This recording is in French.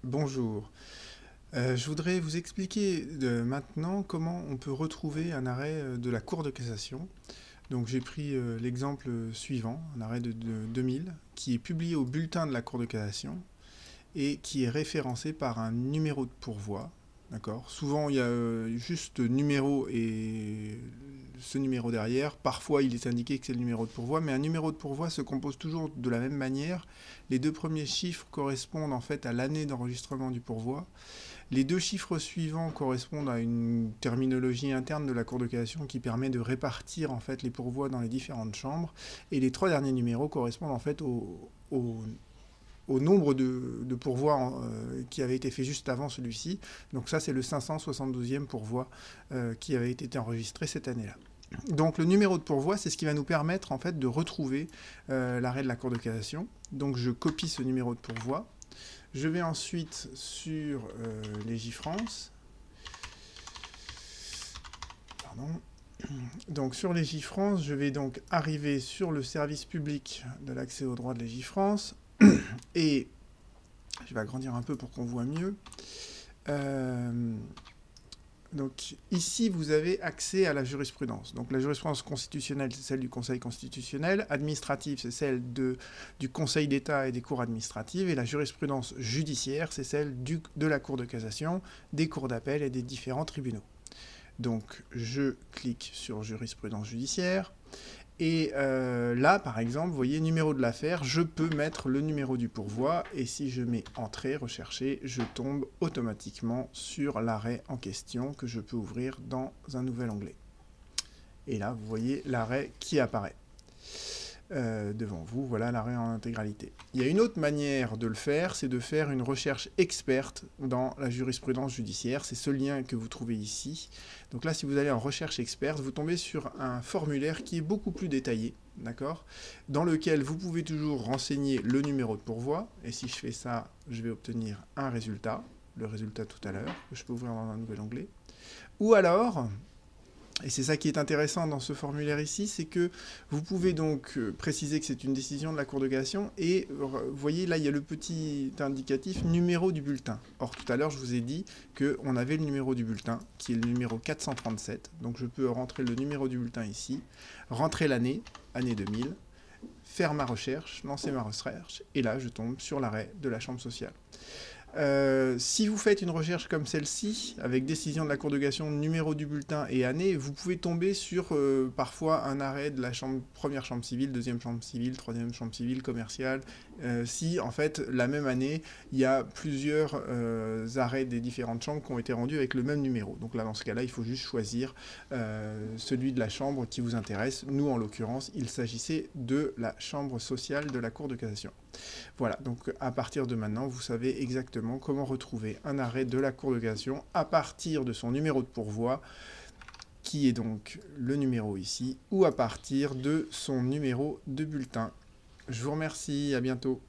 Bonjour. Je voudrais vous expliquer maintenant comment on peut retrouver un arrêt de la Cour de cassation. Donc j'ai pris l'exemple suivant, un arrêt de 2000, qui est publié au bulletin de la Cour de cassation et qui est référencé par un numéro de pourvoi. D'accord. Souvent il y a juste numéro et ce numéro derrière. Parfois il est indiqué que c'est le numéro de pourvoi, mais un numéro de pourvoi se compose toujours de la même manière. Les deux premiers chiffres correspondent en fait à l'année d'enregistrement du pourvoi. Les deux chiffres suivants correspondent à une terminologie interne de la Cour de cassation qui permet de répartir en fait les pourvois dans les différentes chambres. Et les trois derniers numéros correspondent en fait au nombre de pourvois qui avait été fait juste avant celui-ci. Donc ça, c'est le 572e pourvoi qui avait été enregistré cette année-là. Donc le numéro de pourvoi, c'est ce qui va nous permettre en fait de retrouver l'arrêt de la Cour de cassation. Donc je copie ce numéro de pourvoi. Je vais ensuite sur Légifrance. Pardon. Donc sur Légifrance, je vais donc arriver sur le service public de l'accès aux droits de Légifrance. Et je vais agrandir un peu pour qu'on voit mieux. Donc ici, vous avez accès à la jurisprudence. Donc la jurisprudence constitutionnelle, c'est celle du Conseil constitutionnel. Administrative, c'est celle du Conseil d'État et des cours administratives. Et la jurisprudence judiciaire, c'est celle de la Cour de cassation, des cours d'appel et des différents tribunaux. Donc je clique sur jurisprudence judiciaire. Et là, par exemple, vous voyez, numéro de l'affaire, je peux mettre le numéro du pourvoi, et si je mets Entrée, Rechercher, je tombe automatiquement sur l'arrêt en question que je peux ouvrir dans un nouvel onglet. Et là, vous voyez l'arrêt qui apparaît devant vous, voilà l'arrêt en intégralité. Il y a une autre manière de le faire, c'est de faire une recherche experte dans la jurisprudence judiciaire. C'est ce lien que vous trouvez ici. Donc là, si vous allez en recherche experte, vous tombez sur un formulaire qui est beaucoup plus détaillé, d'accord, dans lequel vous pouvez toujours renseigner le numéro de pourvoi. Et si je fais ça, je vais obtenir un résultat, le résultat tout à l'heure, que je peux ouvrir dans un nouvel onglet. Ou alors, et c'est ça qui est intéressant dans ce formulaire ici, c'est que vous pouvez donc préciser que c'est une décision de la Cour de cassation et vous voyez là il y a le petit indicatif numéro du bulletin. Or tout à l'heure je vous ai dit qu'on avait le numéro du bulletin qui est le numéro 437. Donc je peux rentrer le numéro du bulletin ici, rentrer l'année, année 2000, faire ma recherche, lancer ma recherche et là je tombe sur l'arrêt de la chambre sociale. Si vous faites une recherche comme celle-ci, avec décision de la Cour de cassation, numéro du bulletin et année, vous pouvez tomber sur parfois un arrêt de la première chambre civile, deuxième chambre civile, troisième chambre civile, commerciale, si en fait la même année, il y a plusieurs arrêts des différentes chambres qui ont été rendus avec le même numéro. Donc là, dans ce cas-là, il faut juste choisir celui de la chambre qui vous intéresse. Nous, en l'occurrence, il s'agissait de la chambre sociale de la Cour de cassation. Voilà, donc à partir de maintenant, vous savez exactement comment retrouver un arrêt de la Cour de cassation à partir de son numéro de pourvoi, qui est donc le numéro ici, ou à partir de son numéro de bulletin. Je vous remercie, à bientôt.